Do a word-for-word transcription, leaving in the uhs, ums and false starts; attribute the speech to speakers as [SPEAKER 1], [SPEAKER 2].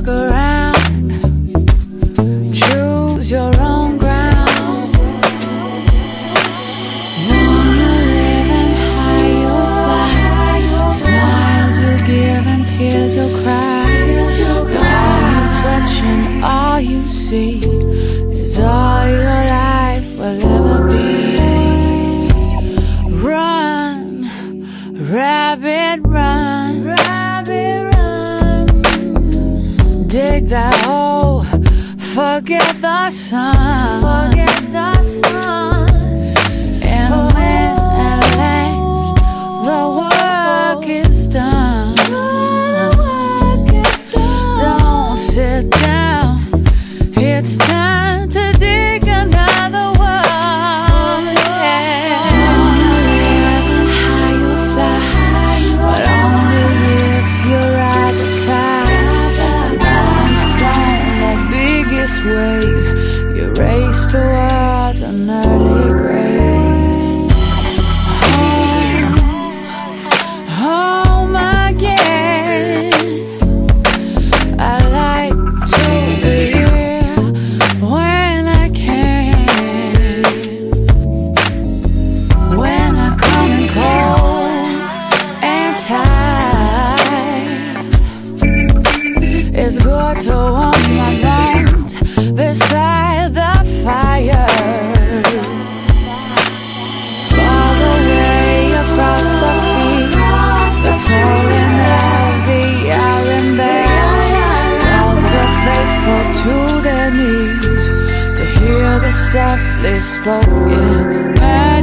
[SPEAKER 1] Look around, choose your own ground. Wanna live and high you'll fly. Smiles you give and tears you'll cry. All you touch and all you see is all your life will ever be. Run, rabbit, run, rabbit, run. Dig that hole, forget the sun, forget the sun. And when at last the work is done, don't sit down, it's time to dig another one. Wanna live and high you'll fly, but only if you ride the tide. One stone, the biggest wave, you race towards an early grave. Home, home again. I like to be here when I can. When I come in cold and tired, it's good to warm my bones beside the fire. Far away across the field, the tolling of the iron bell calls the faithful to their knees to hear the softly spoken